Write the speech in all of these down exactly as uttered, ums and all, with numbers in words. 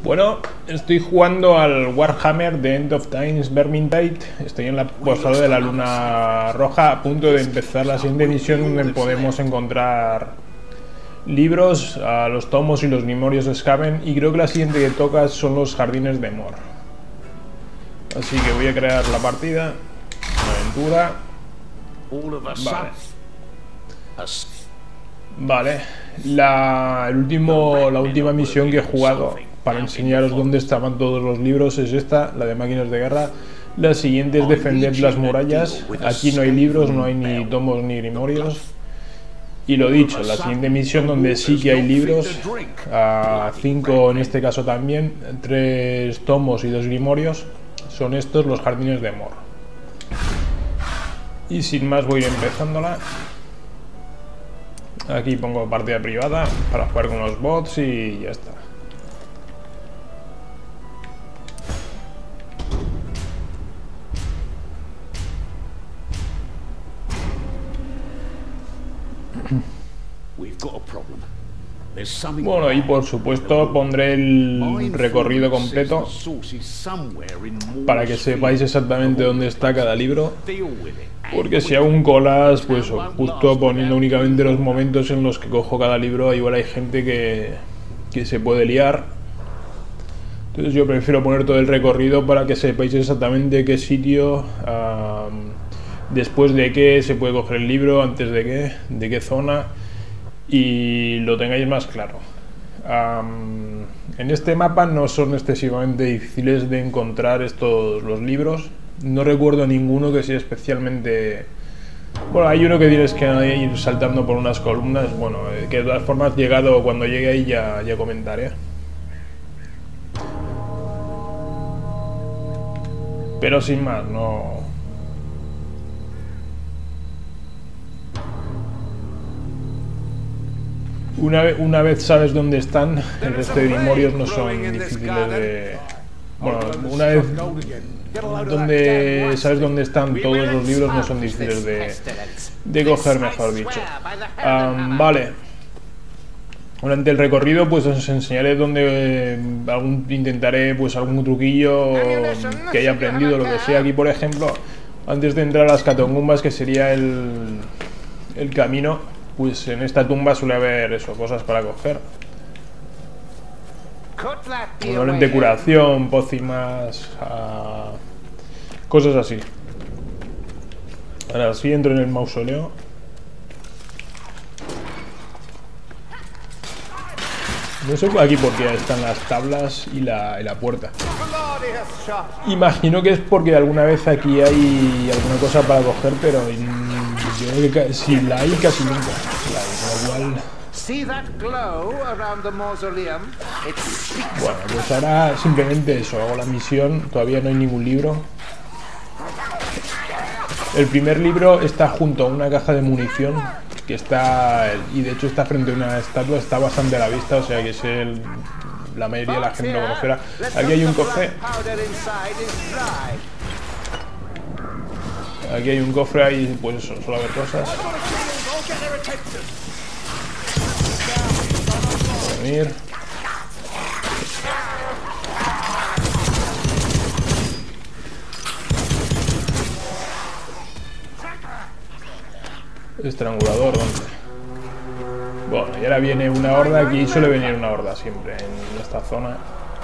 Bueno, estoy jugando al Warhammer The End of Times Vermintide. Estoy en la posada de la Luna Roja, a punto de empezar la siguiente misión, donde podemos encontrar libros, a los tomos y los Grimorios de Skaven, y creo que la siguiente que toca son los Jardines de Mor. Así que voy a crear la partida, aventura. Vale. Vale, la, el último, la última misión que he jugado para enseñaros dónde estaban todos los libros es esta, la de máquinas de guerra. La siguiente es defender las murallas. Aquí no hay libros, no hay ni tomos ni grimorios. Y lo dicho, la siguiente misión donde sí que hay libros, a cinco en este caso también, tres tomos y dos grimorios, son estos, los Jardines de Mor. Y sin más voy empezándola. Aquí pongo partida privada para jugar con los bots y ya está. Bueno, y por supuesto pondré el recorrido completo para que sepáis exactamente dónde está cada libro, porque si hago un collage, pues justo poniendo únicamente los momentos en los que cojo cada libro, igual hay gente que, que se puede liar. Entonces yo prefiero poner todo el recorrido para que sepáis exactamente qué sitio, um, después de qué se puede coger el libro, antes de qué, de qué zona, y lo tengáis más claro. Um, en este mapa no son excesivamente difíciles de encontrar estos los libros. No recuerdo ninguno que sea especialmente... Bueno, hay uno que tienes que ir saltando por unas columnas. Bueno, que de todas formas, llegado cuando llegue ahí ya, ya comentaré. Pero sin más, no... Una vez, una vez sabes dónde están, el resto de grimorios no son difíciles de... Bueno, una vez donde sabes dónde están todos los libros, no son difíciles de, de coger, mejor dicho. Um, vale. Durante el recorrido pues os enseñaré dónde eh, algún, intentaré pues algún truquillo que haya aprendido, lo que sea. Aquí, por ejemplo, antes de entrar a las catacumbas, que sería el, el camino, pues en esta tumba suele haber eso, cosas para coger. Normalmente curación, pócimas, uh, cosas así. Ahora sí entro en el mausoleo. No sé aquí por qué están las tablas y la, y la puerta. Imagino que es porque alguna vez aquí hay alguna cosa para coger, pero yo creo que si la hay, casi nunca la hay, igual. Bueno, pues ahora simplemente eso, hago la misión, todavía no hay ningún libro. El primer libro está junto a una caja de munición, que está, y de hecho está frente a una estatua, está bastante a la vista, o sea que es el, la mayoría de la gente lo conocerá. Aquí hay un cofre. Aquí hay un cofre, ahí pues eso, suele haber cosas. Venir. Estrangulador, ¿dónde? Bueno, y ahora viene una horda. Aquí suele venir una horda siempre en esta zona.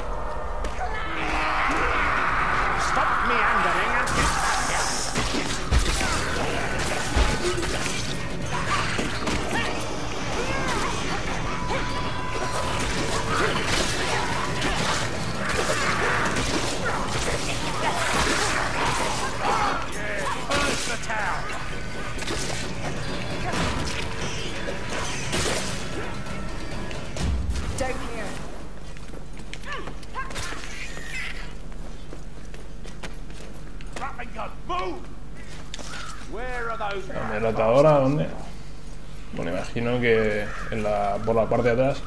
La derrotadora, ¿dónde? Bueno, imagino que en la, por la parte de atrás.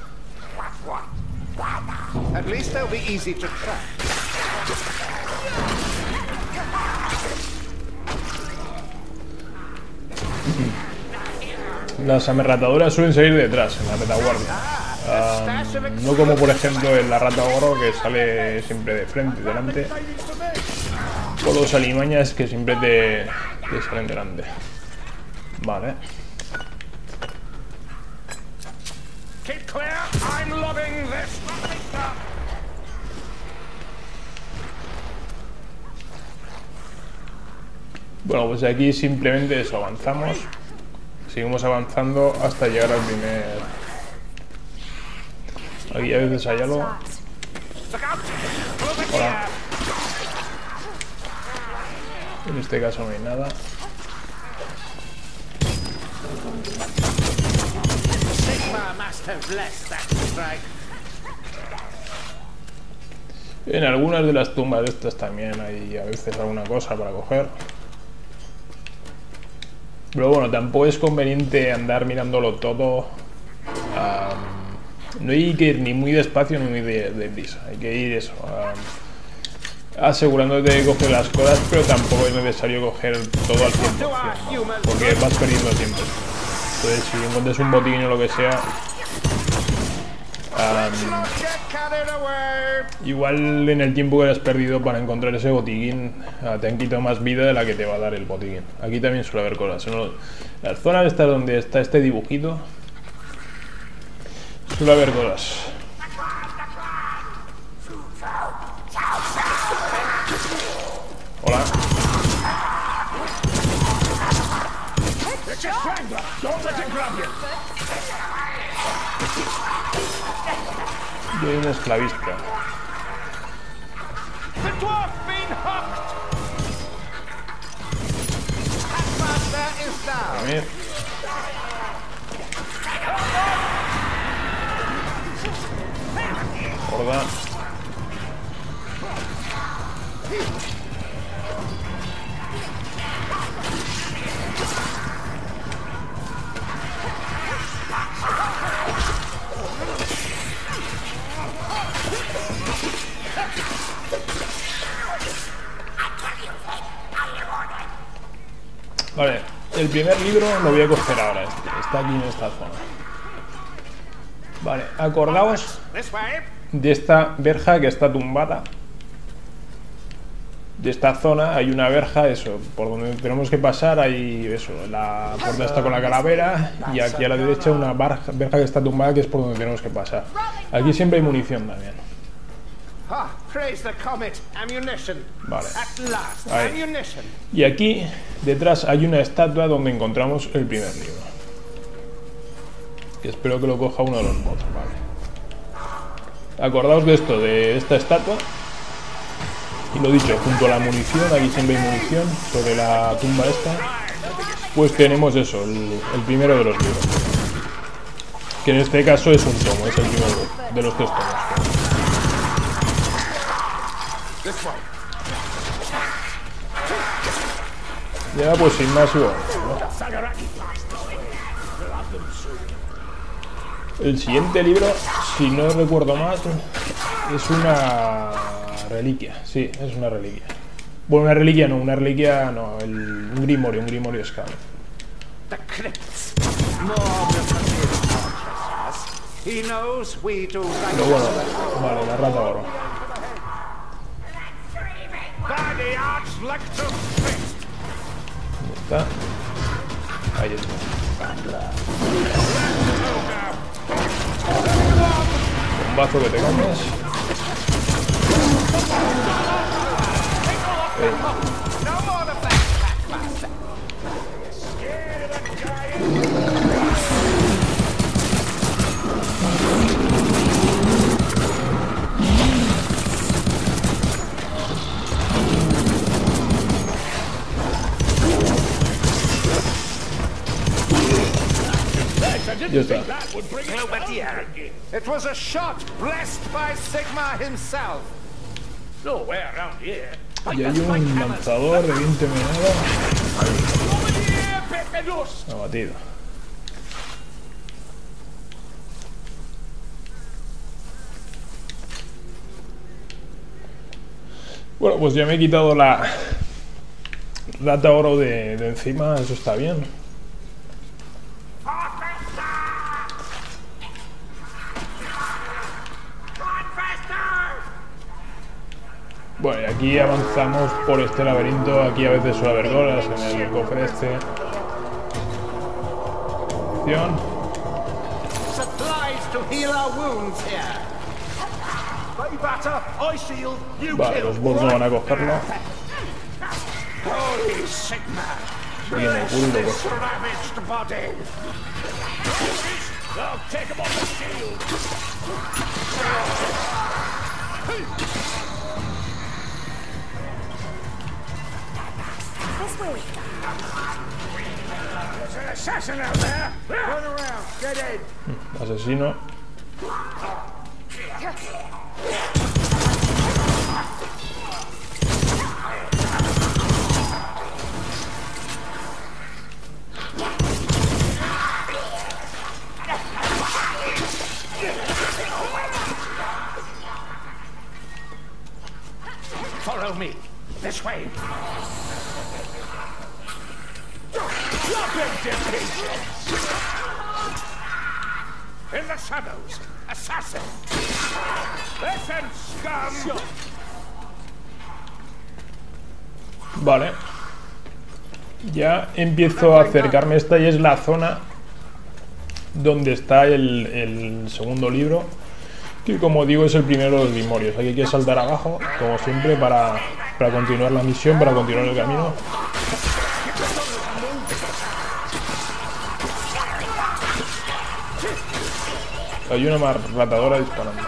Las amerratadoras suelen salir detrás, en la retaguardia. Um, no como por ejemplo en la rata oro, que sale siempre de frente, delante. O los alimañas que siempre te, te salen delante. Vale. Bueno, pues aquí simplemente eso, avanzamos. Seguimos avanzando hasta llegar al primer... Aquí a veces hay algo. Hola. En este caso no hay nada. En algunas de las tumbas de estas también hay a veces alguna cosa para coger. Pero bueno, tampoco es conveniente andar mirándolo todo. Um, no hay que ir ni muy despacio ni muy deprisa. Hay que ir eso. Um, asegurándote de coger las cosas, pero tampoco es necesario coger todo al cien por cien, ¿no? Porque vas perdiendo tiempo. Entonces, si encuentras un botín o lo que sea, um, igual en el tiempo que has perdido para encontrar ese botiquín, uh, te han quitado más vida de la que te va a dar el botiquín. Aquí también suele haber cosas. En las zonas estas donde está este dibujito, suele haber cosas. Hola. Yo soy un esclavista. A ver. Horda. Vale, el primer libro lo voy a coger ahora, este, está aquí en esta zona. Vale, acordaos de esta verja que está tumbada. De esta zona hay una verja, eso, por donde tenemos que pasar hay eso, la puerta está con la calavera y aquí a la derecha una verja, verja que está tumbada que es por donde tenemos que pasar. Aquí siempre hay munición también. Vale. Ahí. Y aquí detrás hay una estatua donde encontramos el primer libro. Que espero que lo coja uno de los bots, vale. Acordaos de esto, de esta estatua. Y lo dicho, junto a la munición, aquí siempre hay munición, sobre la tumba esta, pues tenemos eso, el, el primero de los libros. Que en este caso es un tomo, es el primero de los tres tomos. Ya pues sin más igual, ¿no? El siguiente libro, si no recuerdo más, es una reliquia, sí, es una reliquia. Bueno, una reliquia no, una reliquia no, el, un grimorio, un grimorio escalo. Pero bueno, vale, la rata oro. ¿Dónde está? Ahí está. Bombazo que te comes. Hey. Ya está. It was a shot blessed by Sigma himself. Nowhere around here. Y hay un lanzador de viento minado. Abatido. Bueno, pues ya me he quitado la rata oro de, de encima, eso está bien. Bueno, y aquí avanzamos por este laberinto. Aquí a veces suele haber golas en el cofre este. Opción. Vale, los bots no van a cogerlo. Bien, el culo lo coge. Asesino. Follow me. This way. In the shadows, assassin. Listen, scum. Vale. Ya empiezo a acercarme. Esta y es la zona donde está el, el segundo libro, que como digo es el primero de los grimorios. Aquí hay que saltar abajo, como siempre, para, para continuar la misión, para continuar el camino. Hay una más ratadora disparando.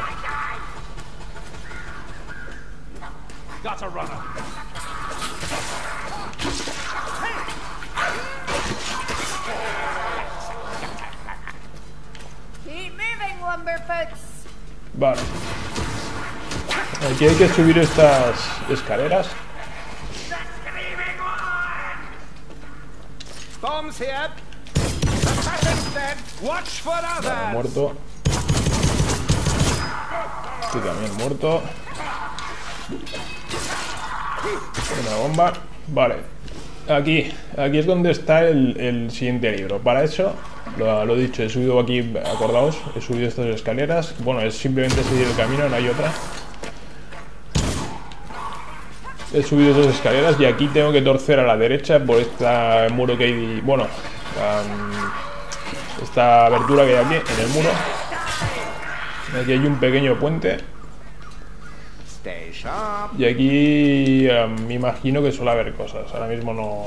Vale. Aquí hay que subir estas escaleras. Vale, muerto. Este también muerto. Una bomba. Vale. Aquí. Aquí es donde está el, el siguiente libro. Para eso, lo, lo dicho, he subido aquí, acordaos, he subido estas escaleras. Bueno, es simplemente seguir el camino, no hay otra. He subido esas escaleras y aquí tengo que torcer a la derecha por este muro que hay. Bueno, um, esta abertura que hay aquí en el muro. Aquí hay un pequeño puente. Y aquí um, me imagino que suele haber cosas. Ahora mismo no...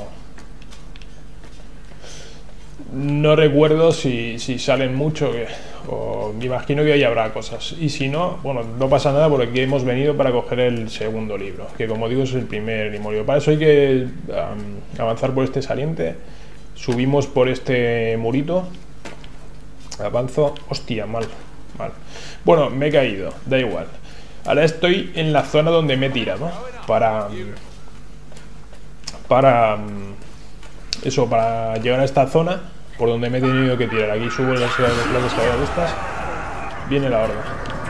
No recuerdo si, si salen mucho. Que, o me imagino que ahí habrá cosas. Y si no, bueno, no pasa nada porque aquí hemos venido para coger el segundo libro. Que como digo es el primer grimorio. Para eso hay que um, avanzar por este saliente. Subimos por este murito. Avanzo. Hostia, mal. Mal. Bueno, me he caído. Da igual. Ahora estoy en la zona donde me he tirado para para eso, para llegar a esta zona por donde me he tenido que tirar. Aquí subo las, las escaleras estas. Viene la horda.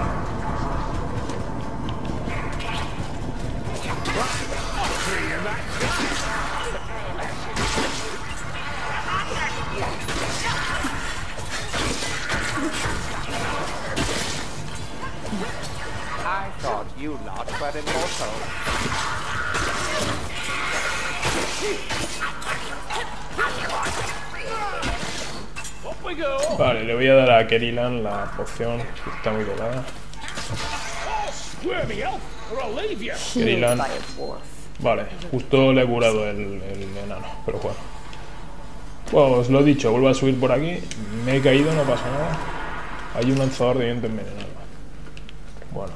You lot were immortal. Vale, le voy a dar a Kerilan la poción, que está muy colada. Kerilan. Vale, justo le he curado el, el enano, pero bueno. Bueno, os lo he dicho, vuelvo a subir por aquí. Me he caído, no pasa nada. Hay un lanzador de viento envenenado. Bueno.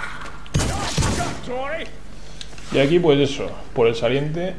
Y aquí pues eso, por el saliente.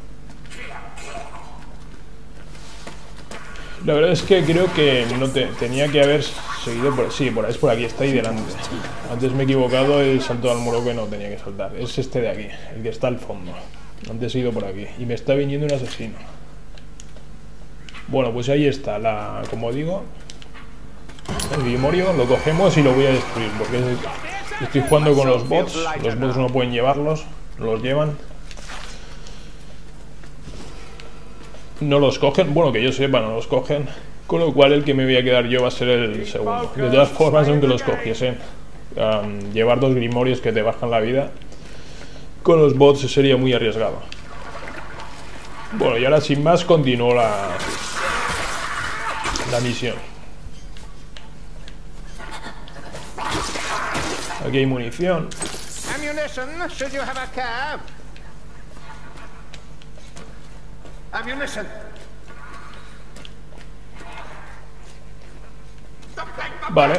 La verdad es que creo que no te, tenía que haber seguido por... Sí, por, es por aquí, está ahí delante. Antes me he equivocado, he saltado al muro que no tenía que saltar. Es este de aquí, el que está al fondo. Antes he ido por aquí y me está viniendo un asesino. Bueno, pues ahí está, la, como digo, el grimorio, lo cogemos y lo voy a destruir porque es, estoy jugando con los bots. Los bots no pueden llevarlos, no los llevan. No los cogen, bueno, que yo sepa, no los cogen. Con lo cual el que me voy a quedar yo va a ser el segundo. De todas formas, aunque los cogiesen, um, llevar dos grimorios que te bajan la vida, con los bots sería muy arriesgado. Bueno, y ahora sin más continúo la, la misión. Aquí hay munición. Ammunition, should you have a cab? Ammunition. Vale.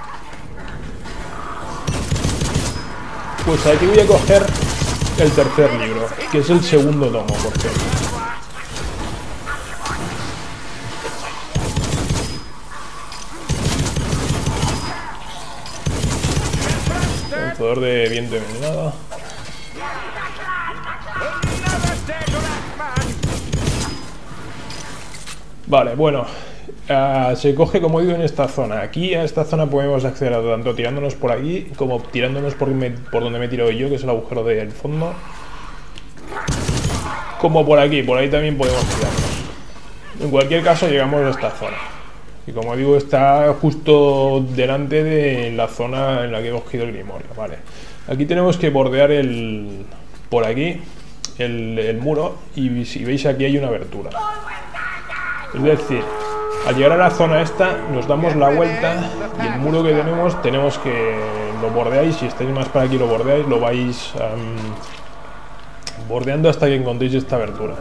Pues aquí voy a coger el tercer libro, que es el segundo tomo, por cierto. Lanzador de viento envenenado. Vale, bueno. Uh, se coge, como digo, en esta zona. Aquí a esta zona podemos acceder tanto tirándonos por aquí como tirándonos por, me, por donde me he tirado yo, que es el agujero del fondo, como por aquí. Por ahí también podemos tirarnos. En cualquier caso llegamos a esta zona, y como digo está justo delante de la zona en la que he cogido el grimorio. Vale, aquí tenemos que bordear el por aquí el, el muro, y si veis aquí hay una abertura. Es decir, al llegar a la zona esta, nos damos la vuelta y el muro que tenemos, tenemos que lo bordeáis. Si estáis más para aquí, lo bordeáis, lo vais um, bordeando hasta que encontréis esta abertura.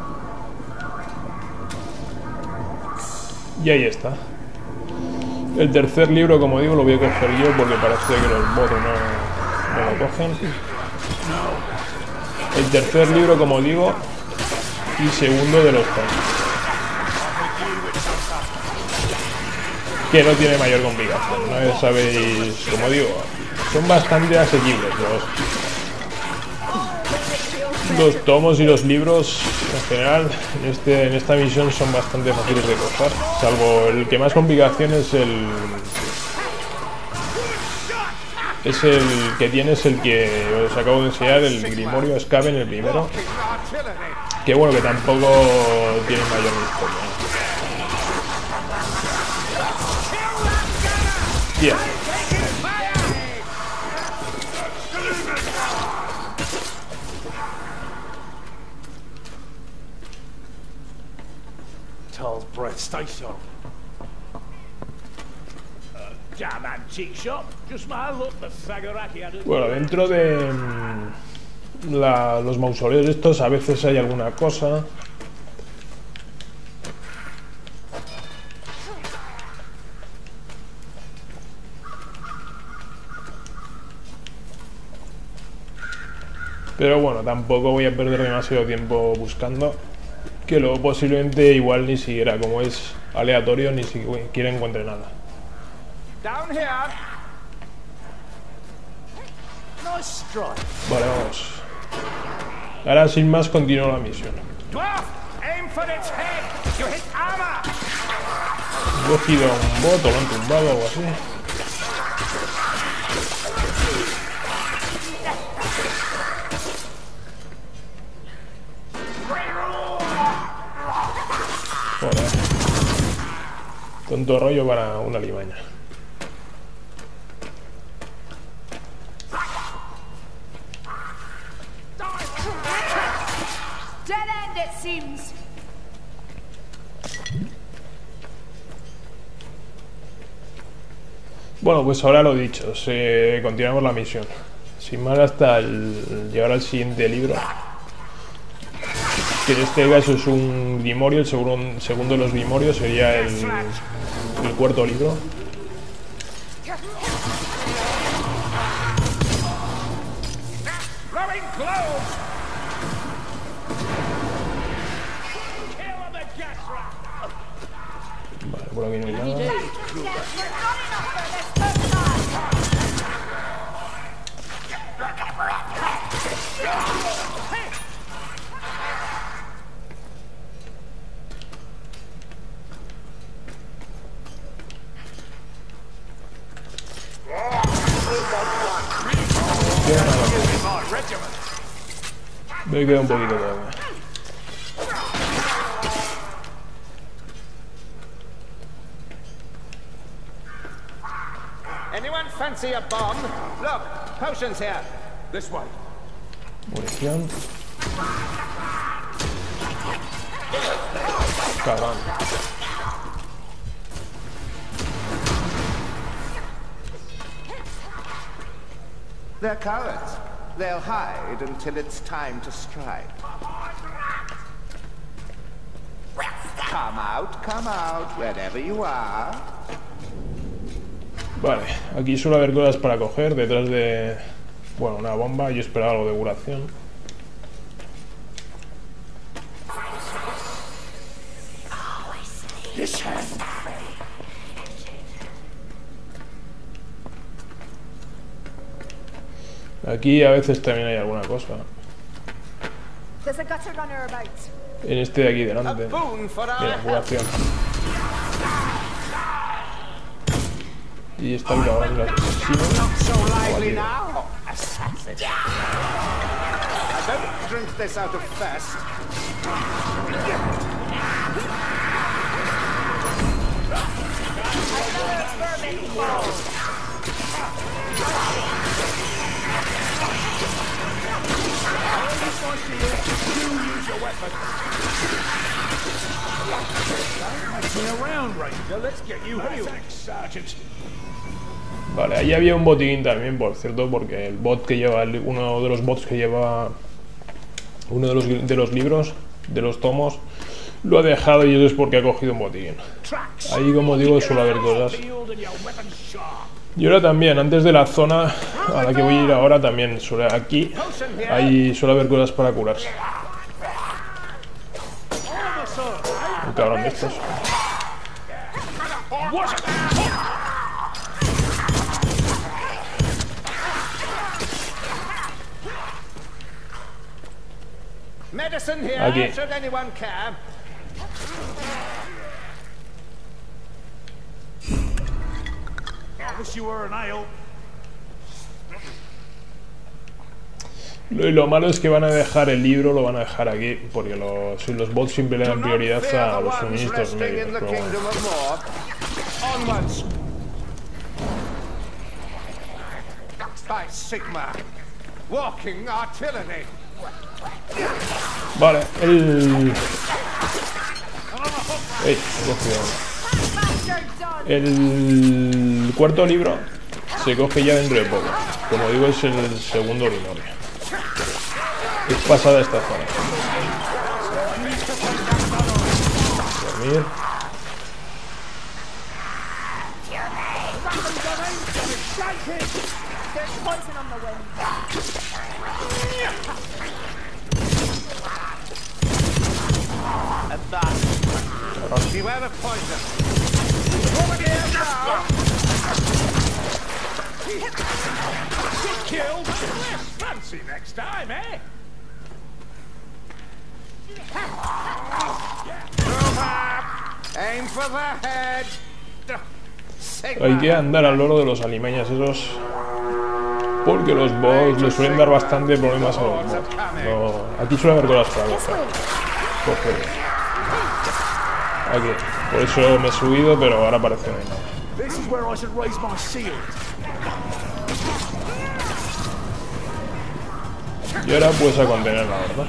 Y ahí está. El tercer libro, como digo, lo voy a coger yo porque parece que los bots no, no lo cogen. El tercer libro, como digo, y segundo de los tomos, que no tiene mayor complicación, ¿no? Sabéis, como digo, son bastante asequibles los, los tomos y los libros en general. En, este, en esta misión son bastante fáciles de coger, salvo el que más complicación es el es el que tiene, es el que os acabo de enseñar, el grimorio Skaven, el primero, que bueno, que tampoco tiene mayor misterio. Yeah. Tall's breath station. Jam and cheek shop. Just my luck, the Sagaraki had it. Bueno, dentro de la, los mausoleos estos a veces hay alguna cosa. Pero bueno, tampoco voy a perder demasiado tiempo buscando, que luego posiblemente igual ni siquiera, como es aleatorio, ni siquiera encuentre nada. Vale, vamos. Ahora sin más continúo la misión. He cogido un bot o lo han tumbado o algo así. Joder. Tonto rollo para una limaña. Bueno, pues ahora lo dicho, se... continuamos la misión. Sin más, hasta el... llegar al siguiente libro, que en este caso es un grimorio. El segundo, segundo de los grimorios sería el, el cuarto libro. Vale, por aquí no hay nada. Me queda un poquito todavía. Anyone fancy a bomb? Look, potions here. This way. Munición. Cabrón. They're cowards. They'll hide until it's time to strike. Come out, come out, wherever you are. Vale, aquí suele haber cosas para coger detrás de... Bueno, una bomba. Yo esperaba algo de curación. Aquí a veces también hay alguna cosa. En este de aquí delante. Mira, curación. Y está el cabrón del asesino. Vale, ahí había un botiquín también, por cierto, porque el bot que lleva, uno de los bots que lleva uno de los, de los libros, de los tomos, lo ha dejado y eso es porque ha cogido un botiquín. Ahí, como digo, suele haber cosas. Y ahora también, antes de la zona a la que voy a ir ahora, también suele, aquí, ahí suele haber cosas para curarse. Un cabrón de estos. Aquí. Lo, y lo malo es que van a dejar el libro, lo van a dejar aquí, porque los, los bots siempre le dan prioridad a los suministros médicos. Pero bueno. Vale, el... Ey, el cuarto libro se coge ya dentro de poco. Como digo, es el segundo binorio. Es pasada esta zona. Dormir. Hay que andar al loro de los alimañas esos, porque los boss les suelen dar bastante problemas a los boss. No, aquí suele haber cosas para coger. Aquí. Por eso me he subido, pero ahora parece que no hay nada. Y ahora pues a contener la verdad.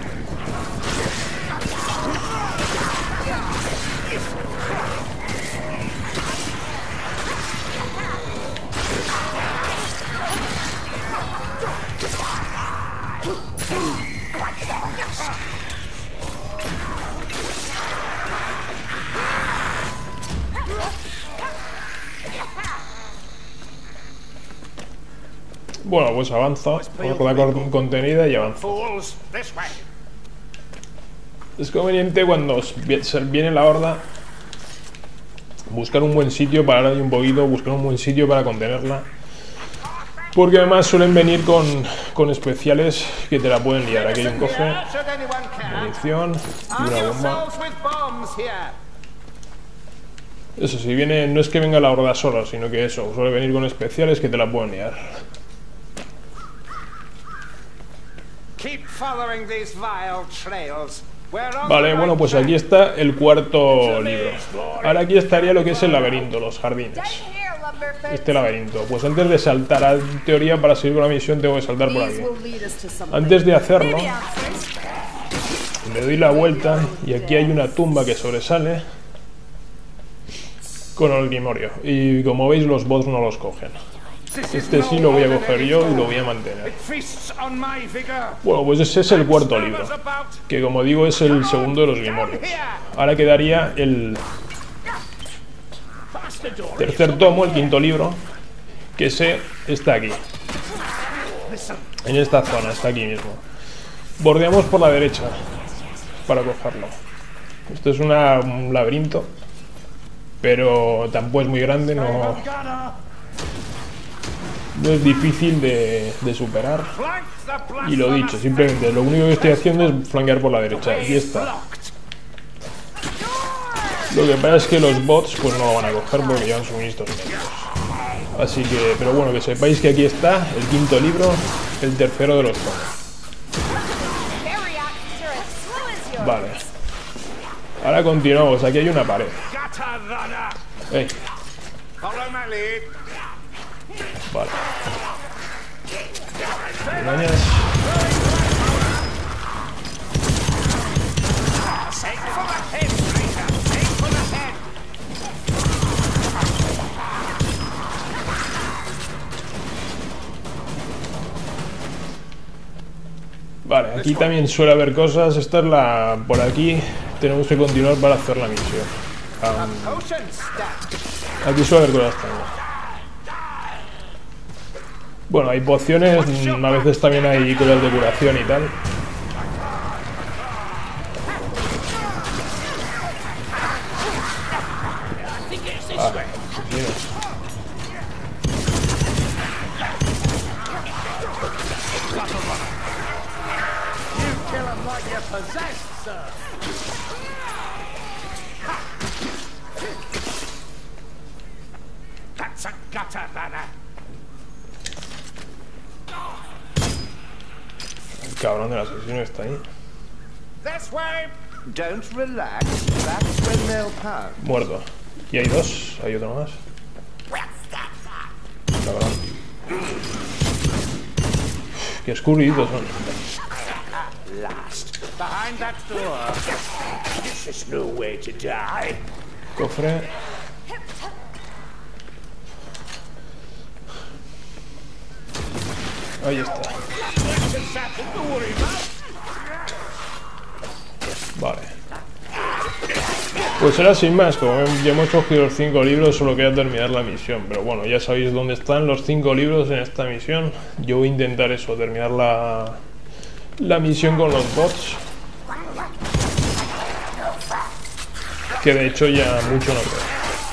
Bueno, pues avanza con la contenida y avanza. Es conveniente cuando viene la horda buscar un buen sitio, parar ahí un poquito, buscar un buen sitio para contenerla, porque además suelen venir con, con especiales que te la pueden liar. Aquí hay un cofre, munición y una bomba. Eso sí, viene, no es que venga la horda sola, sino que eso, suele venir con especiales que te la pueden liar. Vale, bueno, pues aquí está el cuarto libro. Ahora aquí estaría lo que es el laberinto, los jardines. este laberinto. Pues antes de saltar, en teoría, para seguir con la misión tengo que saltar por aquí. Antes de hacerlo, me doy la vuelta y aquí hay una tumba que sobresale con el grimorio. Y como veis, los bots no los cogen. Este sí lo voy a coger yo y lo voy a mantener. Bueno, pues ese es el cuarto libro, que como digo es el segundo de los grimorios. Ahora quedaría el tercer tomo, el quinto libro, que ese está aquí, en esta zona, está aquí mismo. Bordeamos por la derecha para cogerlo. Esto es una, un laberinto, pero tampoco es muy grande, no... No es difícil de, de superar. Y lo dicho, simplemente lo único que estoy haciendo es flanquear por la derecha. Aquí está. Lo que pasa es que los bots pues no lo van a coger porque llevan suministros médicos. Así que, pero bueno, que sepáis que aquí está el quinto libro, el tercero de los tomos. Vale. Ahora continuamos, aquí hay una pared. Hey. Vale. Engañas. Vale, aquí también suele haber cosas. Esta es la... Por aquí tenemos que continuar para hacer la misión. Um, aquí suele haber cosas también. Bueno, hay pociones, a veces también hay cosas de curación y tal. Ah, el cabrón del asesino está ahí. Muerto. Y hay dos, hay otro más. Cabrón. Qué escurriditos son. Cofre. Ahí está. Vale. Pues ahora sin más, como ya hemos cogido los cinco libros, solo queda terminar la misión. Pero bueno, ya sabéis dónde están los cinco libros en esta misión. Yo voy a intentar eso, terminar la, la misión con los bots. Que de hecho ya mucho no creo.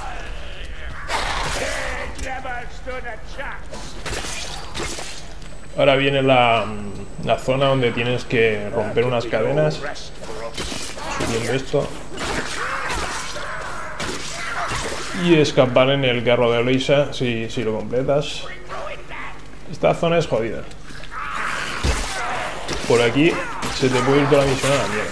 Ahora viene la, la zona donde tienes que romper unas cadenas. Subiendo esto. Y escapar en el carro de Eloisa si, si lo completas. Esta zona es jodida. Por aquí se te puede ir toda la misión a la mierda.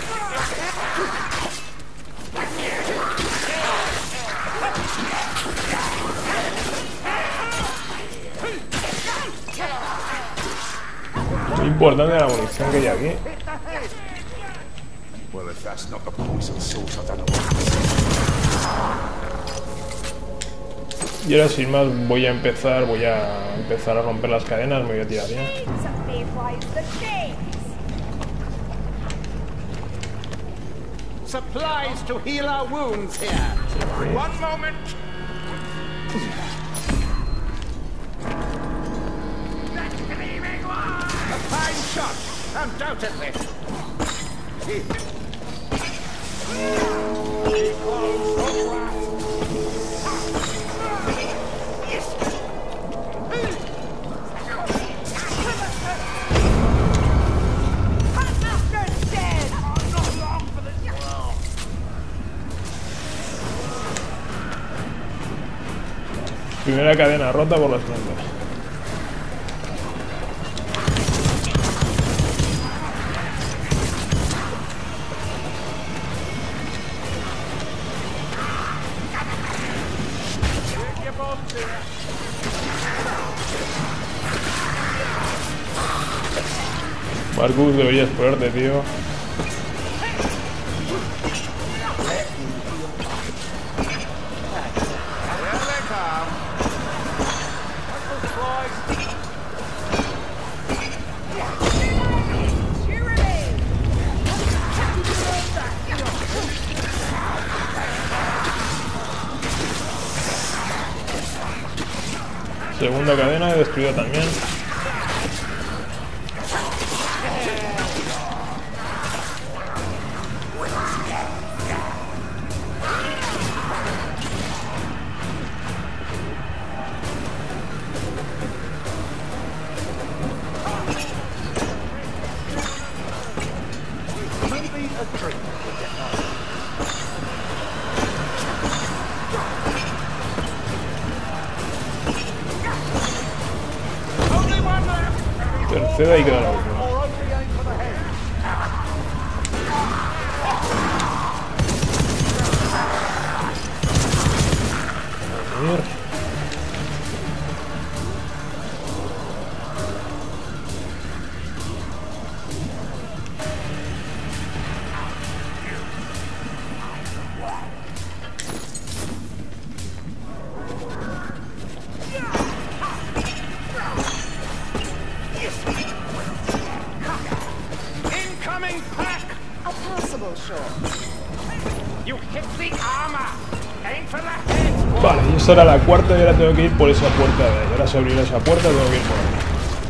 Muy importante la munición que hay aquí. Y ahora sin más voy a empezar, voy a empezar a romper las cadenas, me voy a tirar ya. Supplies to heal our wounds here. One moment. A fine shot, undoubtedly. Primera cadena rota por las plantas. Marcus, deberías ponerte, tío. Segunda cadena, he destruido también. Tercera y queda la última. A ver. Vale, y esta era la cuarta y ahora tengo que ir por esa puerta de ahí. Ahora se abrirá esa puerta y tengo que ir por ahí.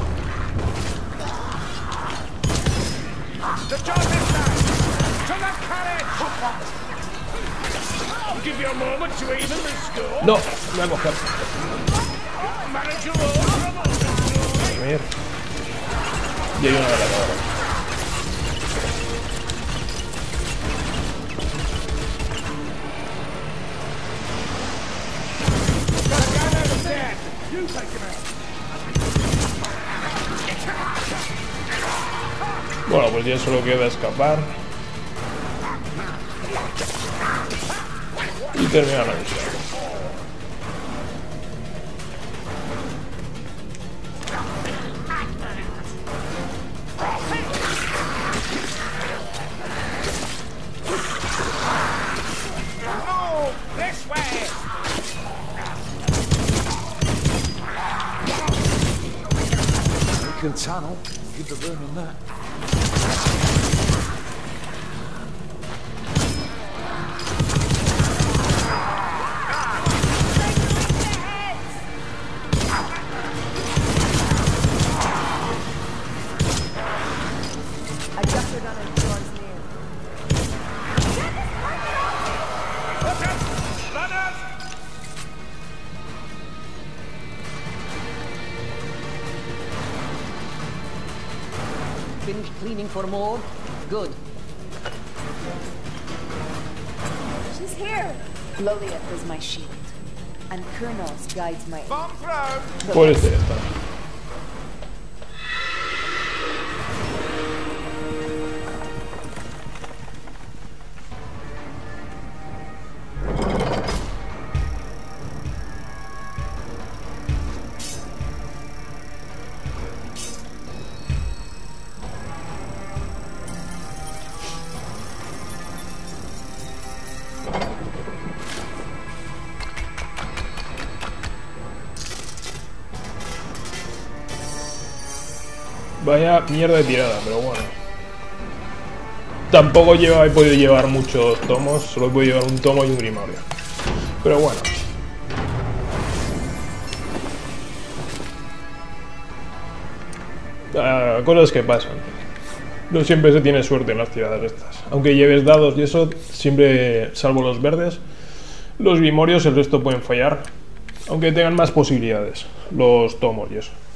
No, me voy a coger. A ver. Y hay una de la ahora. Bueno, pues ya solo queda escapar y terminar la misión. Tunnel, give the vermin that. I jumped on a door's near. Finished cleaning for more? Good. She's here. Loliath is my shield, and Kurnos guides my. Bomb thrown. Por este está. Vaya mierda de tirada, pero bueno. Tampoco lleva, he podido llevar muchos tomos, solo he podido llevar un tomo y un grimorio. Pero bueno. Uh, cosas que pasan. No siempre se tiene suerte en las tiradas estas. Aunque lleves dados y eso, siempre, salvo los verdes, los grimorios, el resto pueden fallar. Aunque tengan más posibilidades, los tomos y eso.